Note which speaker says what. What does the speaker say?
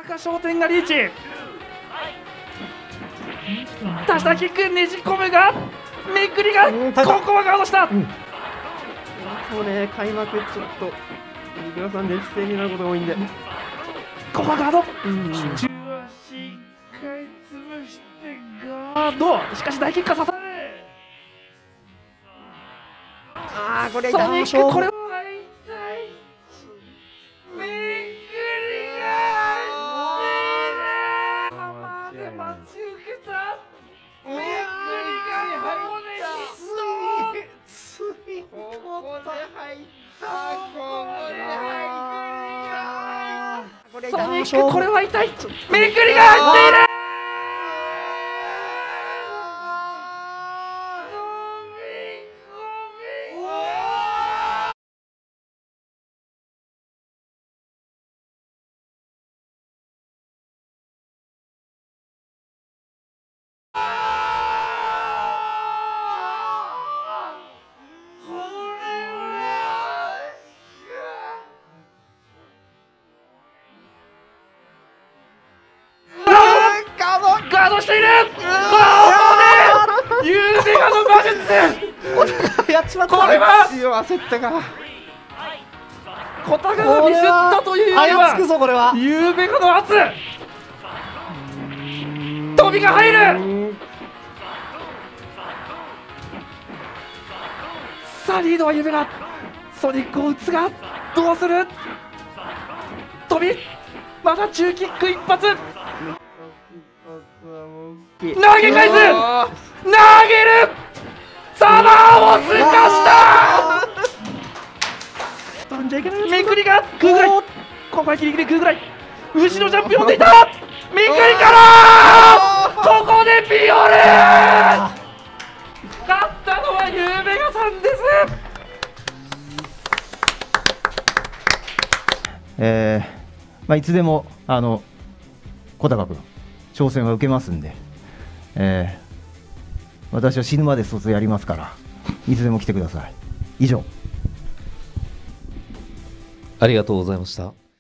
Speaker 1: 赤商店がリーチ。出したキックねじ込むがめくりがここはガードした。
Speaker 2: そうね、開幕ちょっと三倉さん劣勢になることが多いんで、
Speaker 1: ここはガード。中足一回潰してガード。しかし大キックは刺さる。
Speaker 2: これ
Speaker 1: ソニックこれはソニックこれは痛い。めくりが入っている。ガードしている。ここでユーベガの魔術。
Speaker 2: やっちまった。
Speaker 1: これは
Speaker 2: 焦ったか。
Speaker 1: 小高がミスったというよりは
Speaker 2: つくぞこれは。
Speaker 1: ユーベガの圧。飛びが入る。さあリードはユーベガ。ソニックを打つがどうする。飛びまだ中キック一発。投げ返す。投げる。サマーをすかした。めくりがグーぐらい。ここはギリギリグーぐらい。後ろジャンプ読んでいた。めくりからここでピオル。勝ったのはユーベガさんです。
Speaker 3: いつでも小高君挑戦は受けますんで、私は死ぬまで卒やりますからいつでも来てください。以上。
Speaker 4: ありがとうございました。